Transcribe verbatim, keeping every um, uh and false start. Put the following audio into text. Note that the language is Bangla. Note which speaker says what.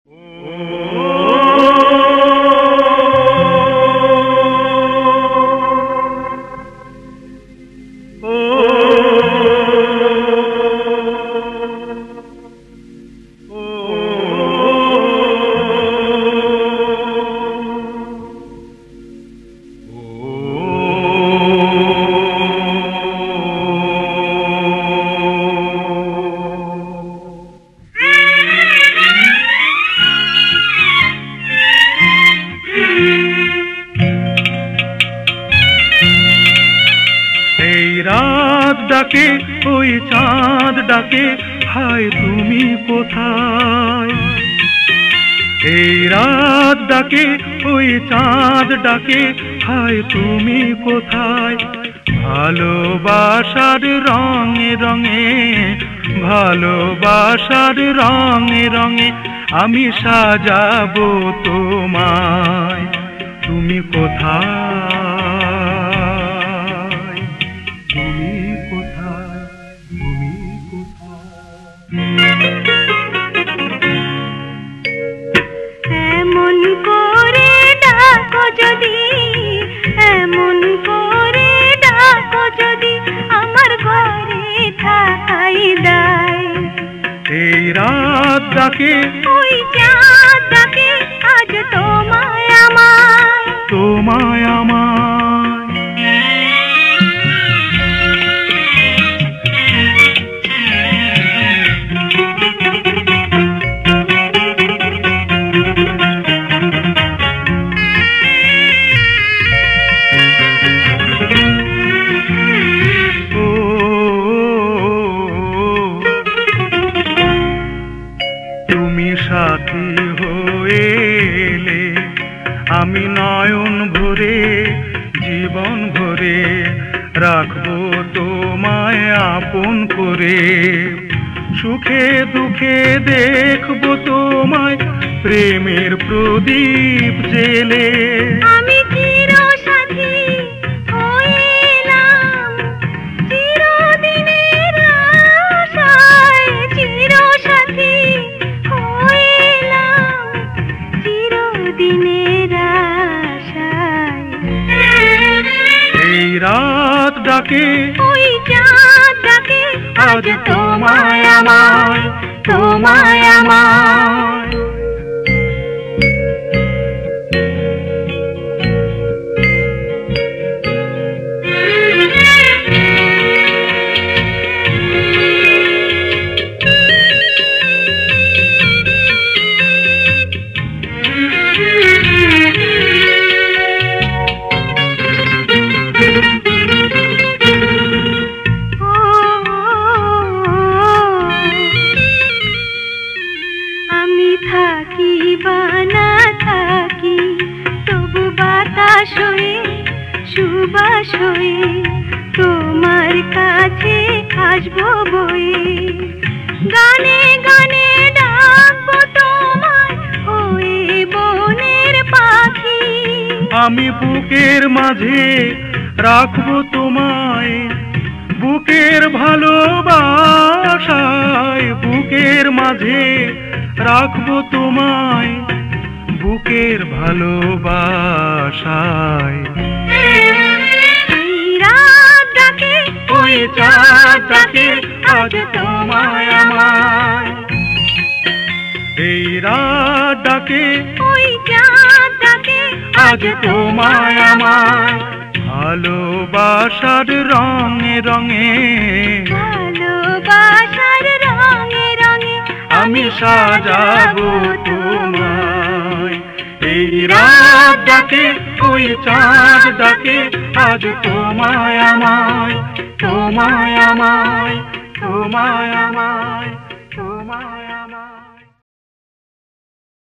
Speaker 1: রাত ডাকে ওই চাঁদ ডাকে, হায় তুমি কোথায়? এই রাত ডাকে ওই চাঁদ ডাকে, হায় তুমি কোথায়? ভালোবাসার রঙে রঙে, ভালোবাসার রঙে রঙে আমি সাজাবো তোমায়। তুমি কোথায়?
Speaker 2: এমন করে ডাকো যদি, এমন করে ডাকো যদি, আমার ঘরে থাকাই দায়।
Speaker 1: এই রাত ডাকে
Speaker 2: ওই চাঁদ ডাকে, আজ তোমায় আমায়,
Speaker 1: তোমায় আমায়। তুমি সাথী হয়ে এলে, আমি নয়ন ভরে জীবন ভরে রাখবো তোমায় আপন করে। সুখে দুঃখে দেখবো তোমায় প্রেমের প্রদীপ জেলে।
Speaker 2: আমি চির সাথী হয়ে এলাম চিরদিনের আশায়, চির সাথী হয়ে এলাম চিরদিনের আশায়।
Speaker 1: এই রাত ডাকে
Speaker 2: ওই চাঁদ ডাকে, আজ তোমায় আমায়, তোমায় আমায়। আমি থাকি বা না থাকি, তবু বাতাস হয়ে সুবাস হয়ে তোমার কাছে আসবো বয়ে। গানে গানে ডাকবো তোমায় হয়ে বনের পাখি।
Speaker 1: আমি বুকের মাঝে রাখবো তোমায়, বুকের ভালোবাসায়। বুকের মাঝে রাখবো তোমায়, বুকের ভালোবাসায়।
Speaker 2: এই রাত ডাকে
Speaker 1: ওই চাঁদ ডাকে, আজ তোমায় আমায়। এই রাত ডাকে
Speaker 2: ওই চাঁদ ডাকে,
Speaker 1: আজ তোমায় আমায়। ভালোবাসার রঙে রঙে,
Speaker 2: ভালোবাসার রঙে রঙে
Speaker 1: আমি সাজাবো তোমায়। এই রাত ডাকে ওই চাঁদ ডাকে, আজ তোমায় আমায়, তোমায় আমায়, তোমায় আমায়।